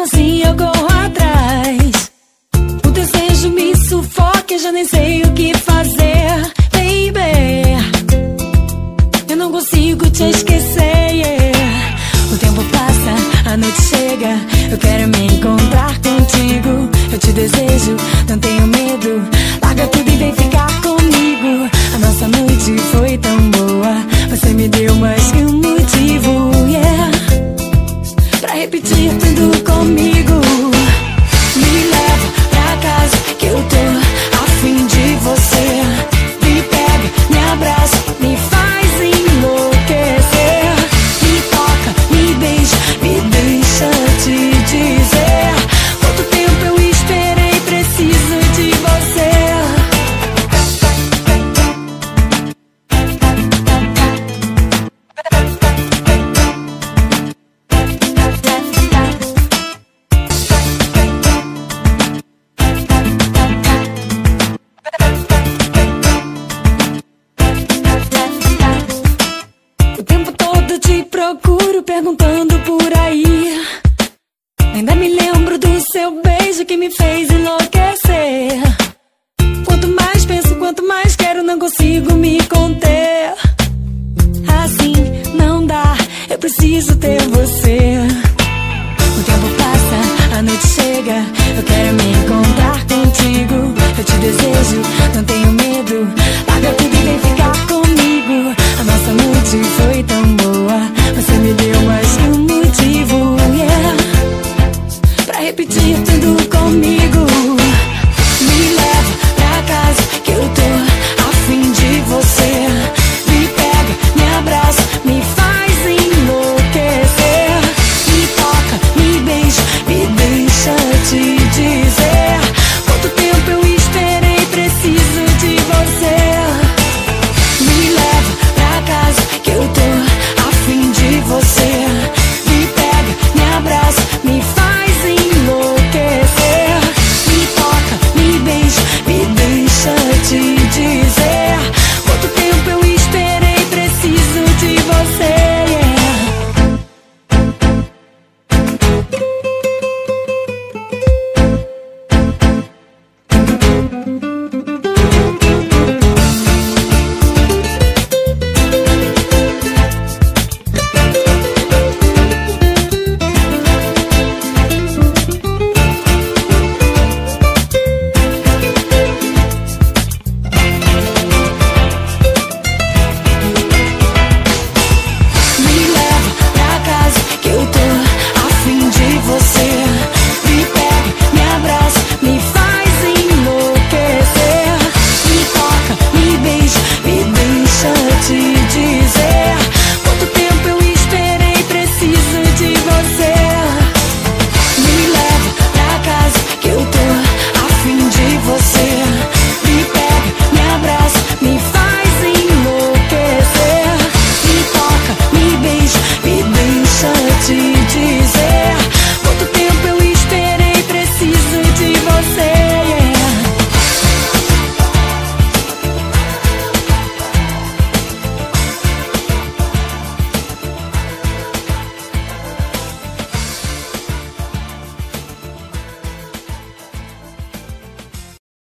mesmo assim eu corro atrás. O desejo me sufoca, eu já nem sei o que fazer, baby. Eu não consigo te esquecer, yeah. O tempo passa, a noite chega, eu quero me encontrar contigo. Eu te desejo, não tenho medo, larga tudo e vem ficar comigo. A nossa noite foi tão boa, você me deu mais que um motivo, yeah, pra repetir tudo comigo. Me leva pra casa que eu tô a fim de você. Me pega, me abraça, me faz enlouquecer. Me toca, me beija, me deixa te dizer quanto tempo eu esperei, preciso de você. O tempo todo te procuro, perguntando por aí. Ainda me lembro do seu beijo que me fez enlouquecer. Quanto mais penso, quanto mais quero, não consigo me conter. Assim não dá, eu preciso ter você.